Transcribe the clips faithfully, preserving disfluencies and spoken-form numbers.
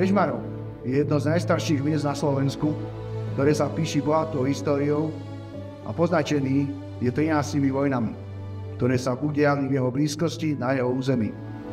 Kežmarov je jedno z najstarších miest na Slovensku, ktoré sa píši bohatou históriou a poznačený je trinástimi vojnami, ktoré sa udiali v jeho blízkosti na jeho území.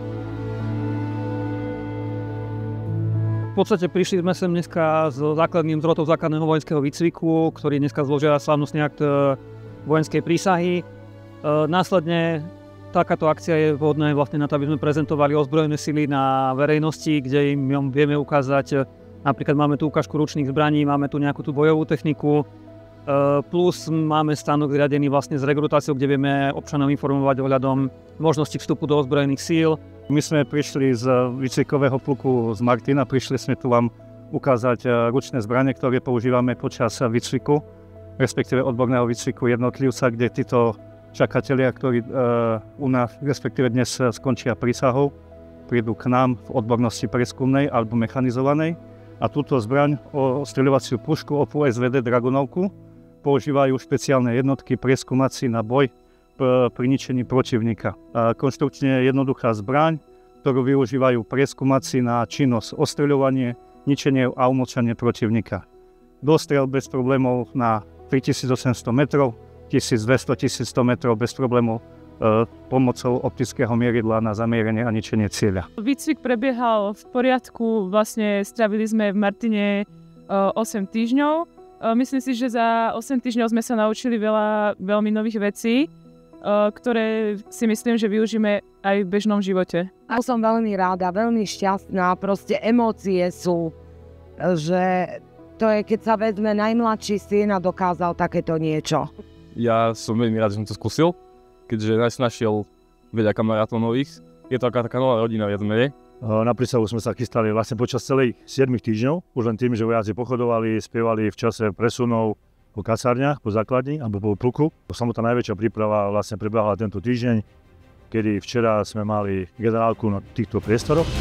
V podstate prišli sme sem dneska s základným zrotom základného vojenského výcviku, ktorý dneska zložila slávnostný akt vojenskej prísahy. Následne takáto akcia je vhodná vlastne na to, aby sme prezentovali ozbrojené sily na verejnosti, kde im vieme ukázať, napríklad máme tu ukážku ručných zbraní, máme tu nejakú tú bojovú techniku, plus máme stánok zriadený vlastne s rekrutáciou, kde vieme občanov informovať ohľadom možnosti vstupu do ozbrojených síl. My sme prišli z výcvikového pluku z Martina, prišli sme tu vám ukázať ručné zbranie, ktoré používame počas výcviku, respektíve odborného výcviku jednotlivca, kde títo čakatelia, ktorí uh, u nás, respektíve dnes skončia prísahou, prídu k nám v odbornosti preskumnej alebo mechanizovanej a túto zbraň, ostreľovaciu pušku O P U S V D Dragunovku, používajú špeciálne jednotky preskúmací na boj p- pri ničení protivníka. A konštrukčne jednoduchá zbraň, ktorú využívajú preskúmací na činnosť ostreľovanie, ničenie a umlčanie protivníka. Dostrel bez problémov na tritisícosemsto metrov, tisícdvesto až tisícsto metrov bez problémov e, pomocou optického mieridla na zamierenie a ničenie cieľa. Výcvik prebiehal v poriadku, vlastne strávili sme v Martine e, osem týždňov. E, myslím si, že za osem týždňov sme sa naučili veľa veľmi nových vecí, e, ktoré si myslím, že využijeme aj v bežnom živote. A som veľmi ráda, veľmi šťastná, proste emócie sú, že to je, keď sa vezme najmladší syn a dokázal takéto niečo. Ja som veľmi rád, že som to skúsil, keďže som našiel veľa kamarátov nových. Je to taká, taká nová rodina, viac menej. Na prísahu sme sa chystali vlastne počas celých siedmich týždňov, už len tým, že vojaci pochodovali, spievali v čase presunov po kasárniach, po základni alebo po pluku. Samotná najväčšia príprava vlastne prebiehala tento týždeň, kedy včera sme mali generálku na týchto priestoroch.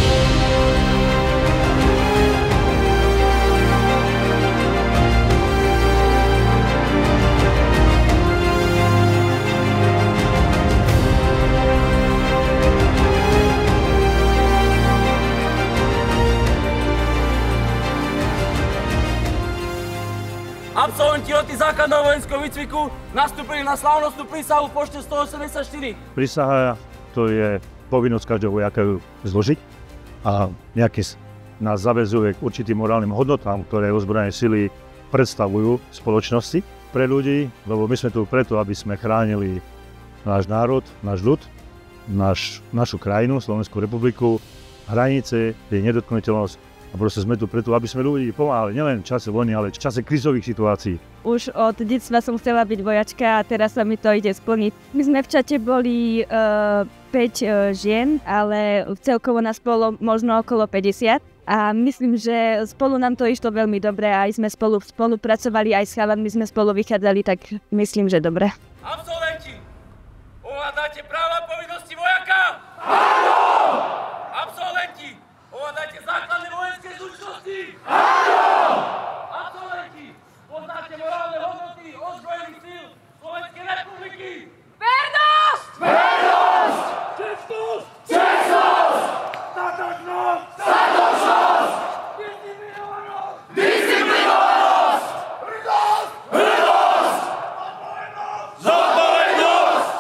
Absolventi roty základného vojenského výcviku nastúpili na slávnostnú prísahu v počte stoosemdesiatštyri. Prísaha to je povinnosť každého vojaka ju zložiť a nejaký nás zaväzuje k určitým morálnym hodnotám, ktoré ozbrojené sily predstavujú v spoločnosti pre ľudí, lebo my sme tu preto, aby sme chránili náš národ, náš ľud, naš, našu krajinu, Slovenskú republiku, hranice, jej nedotknuteľnosť. A proste sme tu preto, aby sme ľudí pomáhali, nielen v čase vojny, ale v čase krízových situácií. Už od detstva som chcela byť vojačka a teraz sa mi to ide splniť. My sme v čate boli uh, päť uh, žien, ale celkovo nás bolo možno okolo päťdesiat. A myslím, že spolu nám to išlo veľmi dobre a aj sme spolu spolupracovali, aj s chalanmi sme spolu vychádzali, tak myslím, že dobre. Absolventi, ovládate práva a povinnosti vojaka? Áno! Absolventi, ovládate základné vojenské zručnosti? Áno! Absolventi, poznáte morálne hodnoty ozbrojených síl Slovenskej republiky? Vernosť! Vernosť! Čestnosť! Čestnosť! Statočnosť! Statočnosť! Disciplinovanosť! Disciplinovanosť! Hrdosť! Hrdosť! Zodpovednosť! Zodpovednosť!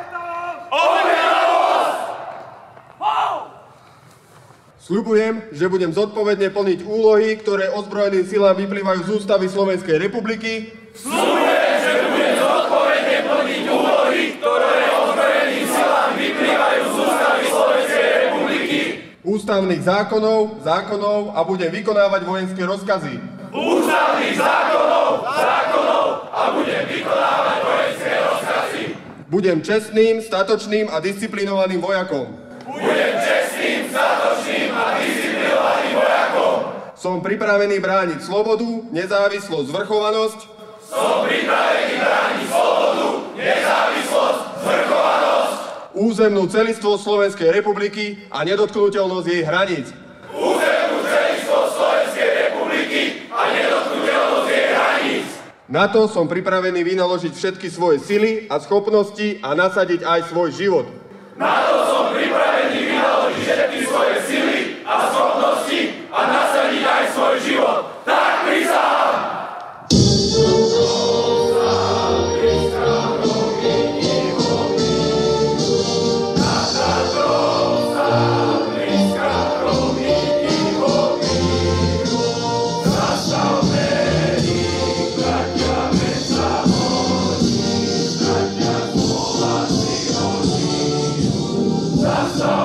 Objednavosť! Wow! Sľubujem, že budem zodpovedne plniť úlohy, ktoré ozbrojeným silám vyplývajú z ústavy Slovenskej republiky. Sľubujem, že budem zodpovedne plniť úlohy, ktoré ozbrojeným silám vyplývajú z ústavy Slovenskej republiky. Ústavných zákonov, zákonov a budem vykonávať vojenské rozkazy. Ústavných zákonov, zákonov a budem vykonávať vojenské rozkazy. Budem čestným, statočným a disciplinovaným vojakom. Budem čestným, statočným a disciplinovaným vojakom. Som pripravený brániť slobodu, nezávislosť, zvrchovanosť. Som pripravený brániť slobodu, nezávislosť, zvrchovanosť. Územnú celistvosť Slovenskej republiky a nedotknuteľnosť jej hraníc. Územnú celistvosť Slovenskej republiky a nedotknuteľnosť jej hraníc. Na to som pripravený vynaložiť všetky svoje sily a schopnosti a nasadiť aj svoj život. Na to som pripravený vynaložiť všetky svoje sily a schopnosti a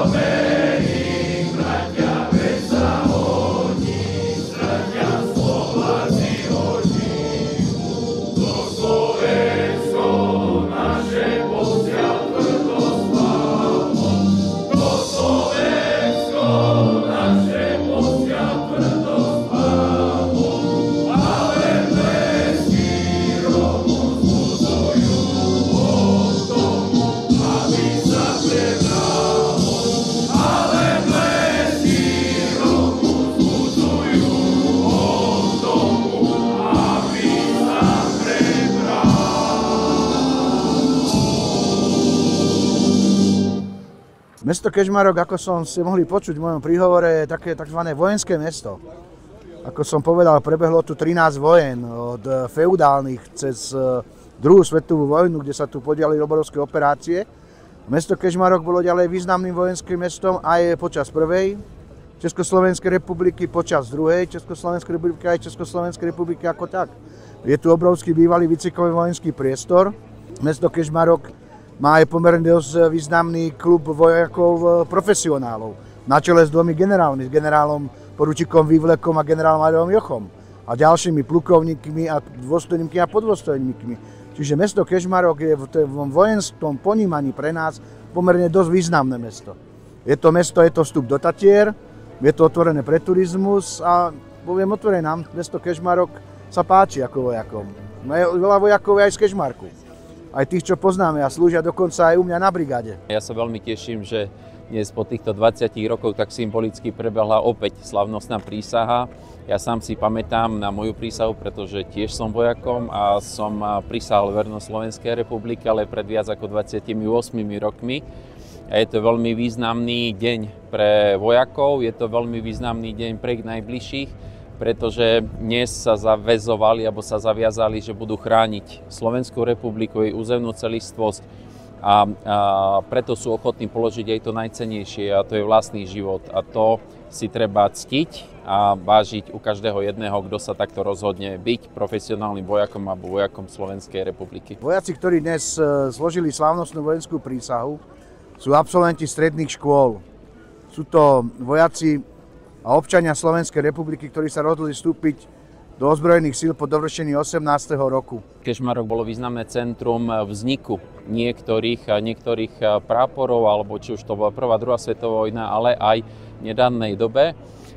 Mesto Kežmarok, ako som si mohli počuť v mojom príhovore, je také tzv. Vojenské mesto. Ako som povedal, prebehlo tu trinásť vojen, od feudálnych cez druhú svetovú vojnu, kde sa tu podiali obrovské operácie. Mesto Kežmarok bolo ďalej významným vojenským mestom aj počas prvej Československej republiky, počas druhej Československej republiky aj Československej republiky ako tak. Je tu obrovský bývalý výcvikový vojenský priestor. Mesto Kežmarok má aj pomerne dosť významný klub vojakov profesionálov na čele s dvomi generálmi, s generálom poručíkom Vývlekom a generálom Adolfom Jochom a ďalšími plukovníkmi a dôstojníkmi a podôstojníkmi. Čiže mesto Kežmarok je v tom vojenskom ponímaní pre nás pomerne dosť významné mesto. Je to mesto, je to vstup do Tatier, je to otvorené pre turizmus a poviem otvorené nám, mesto Kežmarok sa páči ako vojakom. Veľa vojakov je aj z Kežmarku. Aj tých, čo poznáme a slúžia dokonca aj u mňa na brigáde. Ja sa veľmi teším, že dnes po týchto dvadsiatich rokoch tak symbolicky prebehla opäť slavnostná prísaha. Ja sám si pamätám na moju prísahu, pretože tiež som vojakom a som prisahal vernosť Slovenskej republike, ale pred viac ako dvadsiatimi ôsmimi rokmi. A je to veľmi významný deň pre vojakov, je to veľmi významný deň pre ich najbližších, pretože dnes sa zaväzovali alebo sa zaviazali, že budú chrániť Slovenskú republiku, jej územnú celistvosť a, a preto sú ochotní položiť aj to najcennejšie a to je vlastný život. A to si treba ctiť a vážiť u každého jedného, kto sa takto rozhodne byť profesionálnym vojakom alebo vojakom Slovenskej republiky. Vojaci, ktorí dnes zložili slávnostnú vojenskú prísahu, sú absolventi stredných škôl. Sú to vojaci a občania Slovenskej republiky, ktorí sa rozhodli vstúpiť do ozbrojených síl po dovršení osemnásteho roku. Kežmarok bolo významné centrum vzniku niektorých, niektorých práporov, alebo či už to bola prvá, druhá svetová vojna, ale aj v nedávnej dobe.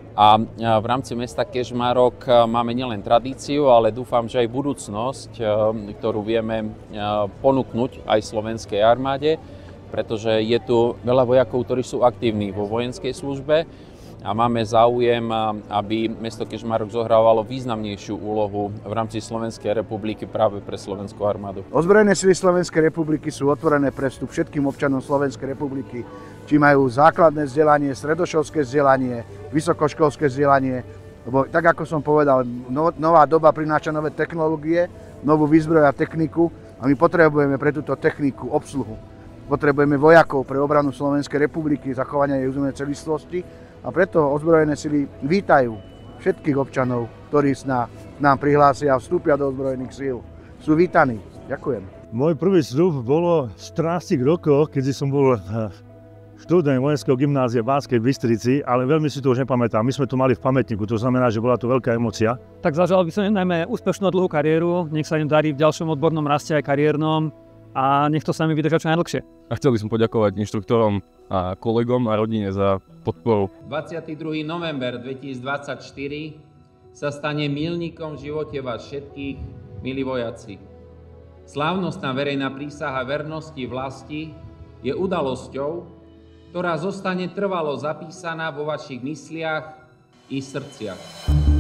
A v rámci mesta Kežmarok máme nielen tradíciu, ale dúfam, že aj budúcnosť, ktorú vieme ponúknuť aj slovenskej armáde, pretože je tu veľa vojakov, ktorí sú aktívni vo vojenskej službe, a máme záujem, aby mesto Kežmarok zohrávalo významnejšiu úlohu v rámci Slovenskej republiky práve pre Slovenskú armádu. Ozbrojené sily Slovenskej republiky sú otvorené pre vstup všetkým občanom Slovenskej republiky, či majú základné vzdelanie, stredoškolské vzdelanie, vysokoškolské vzdelanie, lebo tak ako som povedal, no, nová doba prináša nové technológie, novú výzbroj a techniku a my potrebujeme pre túto techniku obsluhu. Potrebujeme vojakov pre obranu Slovenskej republiky, zachovania jej územnej celistvosti. A preto ozbrojené sily vítajú všetkých občanov, ktorí sa nám prihlásia a vstúpia do ozbrojených síl. Sú vítaní. Ďakujem. Môj prvý vstup bolo v štrnástich rokoch, keď som bol študent vojenského gymnázia v Banskej Bystrici, ale veľmi si to už nepamätám. My sme to mali v pamätníku, to znamená, že bola to veľká emócia. Tak zažal by som najmä úspešnú dlhú kariéru, nech sa im darí v ďalšom odbornom raste aj kariérnom a nech to sa mi vydrža čo najdlhšie. A chcel by som poďakovať inštruktorom a kolegom a rodine za podporu. dvadsiateho druhého november dvetisícdvadsaťštyri sa stane milníkom v živote vás všetkých, milí vojaci. Slávnostná verejná prísaha vernosti vlasti je udalosťou, ktorá zostane trvalo zapísaná vo vašich mysliach i srdciach.